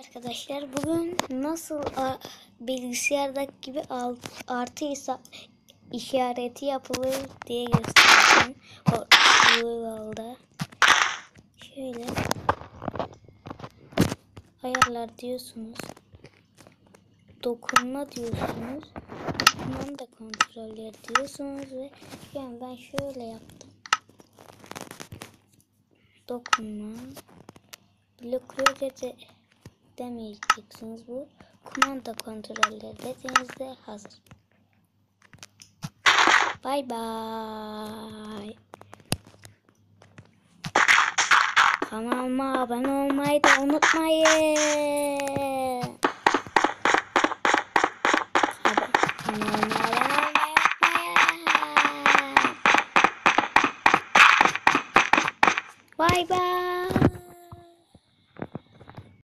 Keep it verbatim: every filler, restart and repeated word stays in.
Arkadaşlar bugün nasıl a, bilgisayardaki gibi alt, artı işareti yapılır diye göstereceğim. O yolda şöyle ayarlar diyorsunuz, dokunma diyorsunuz, kumanda kontroller diyorsunuz ve yani ben şöyle yaptım. Dokunma blokluyor dedi. Demeyeceksiniz, bu kumanda kontrolleri dediğinizde hazır. Bay bay. Kanalıma abone olmayı da unutmayın. Kanalıma abone olmayı unutmayın. Bay bay.